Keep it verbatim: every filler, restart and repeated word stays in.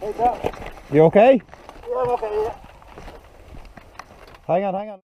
Hey, Doc. You okay? Yeah, I'm okay, yeah. Hang on, hang on.